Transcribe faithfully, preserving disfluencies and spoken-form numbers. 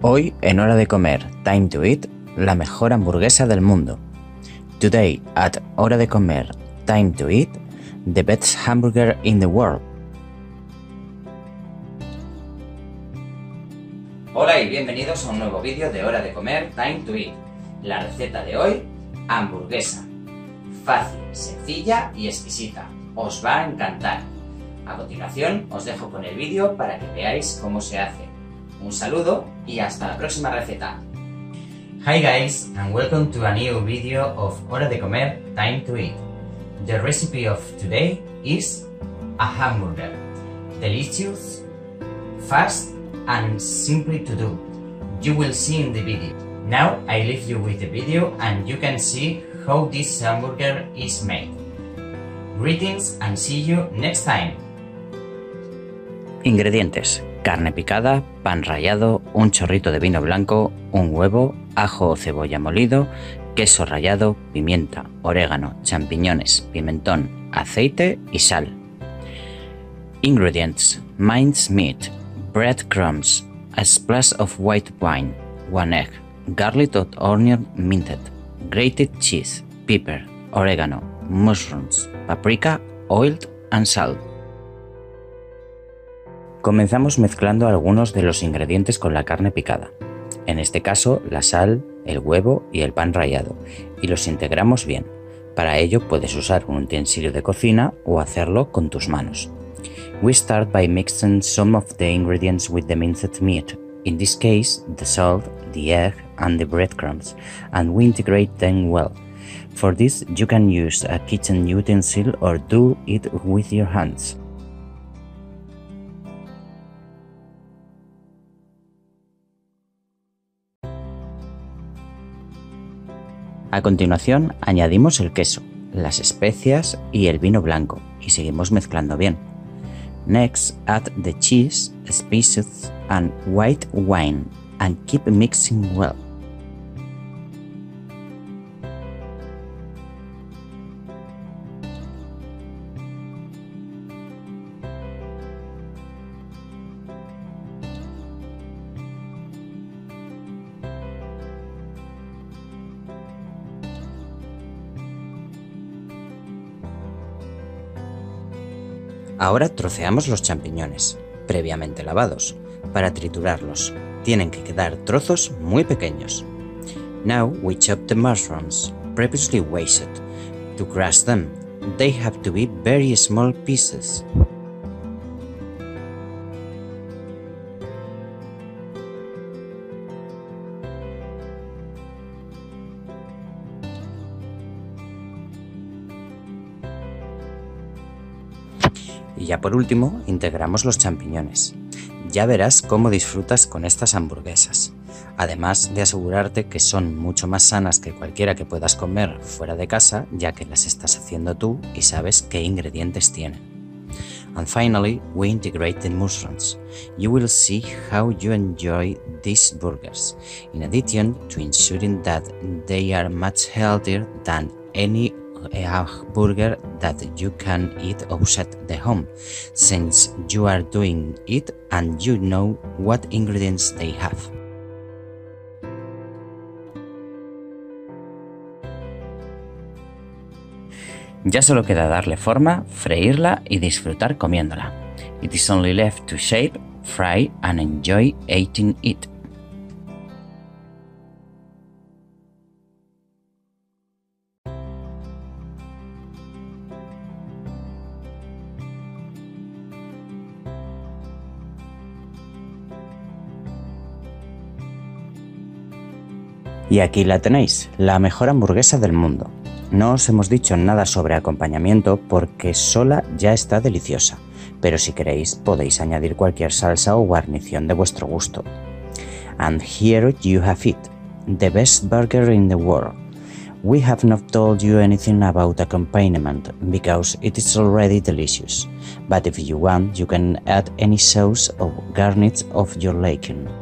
Hoy en Hora de Comer, Time to Eat, la mejor hamburguesa del mundo. Today at Hora de Comer, Time to Eat, the best hamburger in the world. Hola y bienvenidos a un nuevo vídeo de Hora de Comer, Time to Eat. La receta de hoy, hamburguesa. Fácil, sencilla y exquisita. Os va a encantar. A continuación os dejo con el vídeo para que veáis cómo se hace. Un saludo y hasta la próxima receta. Hi guys, and welcome to a new video of Hora de Comer, Time to Eat. The recipe of today is a hamburger. Delicious, fast and simply to do. You will see in the video. Now I leave you with the video and you can see how this hamburger is made. Greetings and see you next time. Ingredientes: carne picada, pan rallado, un chorrito de vino blanco, un huevo, ajo o cebolla molido, queso rallado, pimienta, orégano, champiñones, pimentón, aceite y sal. Ingredients: minced meat, breadcrumbs, a splash of white wine, one egg, garlic or onion minted, grated cheese, pepper, oregano, mushrooms, paprika, oil and salt. Comenzamos mezclando algunos de los ingredientes con la carne picada, en este caso la sal, el huevo y el pan rallado, y los integramos bien. Para ello puedes usar un utensilio de cocina o hacerlo con tus manos. We start by mixing some of the ingredients with the minced meat, in this case the salt, the egg and the breadcrumbs, and we integrate them well. For this you can use a kitchen utensil or do it with your hands. A continuación añadimos el queso, las especias y el vino blanco y seguimos mezclando bien. Next, add the cheese, spices and white wine and keep mixing well. Ahora troceamos los champiñones, previamente lavados, para triturarlos. Tienen que quedar trozos muy pequeños. Now we chop the mushrooms, previously washed. To crush them, they have to be very small pieces. Y ya por último, integramos los champiñones. Ya verás cómo disfrutas con estas hamburguesas, además de asegurarte que son mucho más sanas que cualquiera que puedas comer fuera de casa, ya que las estás haciendo tú y sabes qué ingredientes tienen. And finally, we integrate the mushrooms. You will see how you enjoy these burgers, in addition to ensuring that they are much healthier than any a burger that you can eat outside the home, since you are doing it and you know what ingredients they have. Ya solo queda darle forma, freírla y disfrutar comiéndola. It is only left to shape, fry and enjoy eating it. Y aquí la tenéis, la mejor hamburguesa del mundo. No os hemos dicho nada sobre acompañamiento porque sola ya está deliciosa, pero si queréis podéis añadir cualquier salsa o guarnición de vuestro gusto. And here you have it, the best burger in the world. We have not told you anything about accompaniment because it is already delicious, but if you want you can add any sauce or garnish of your liking.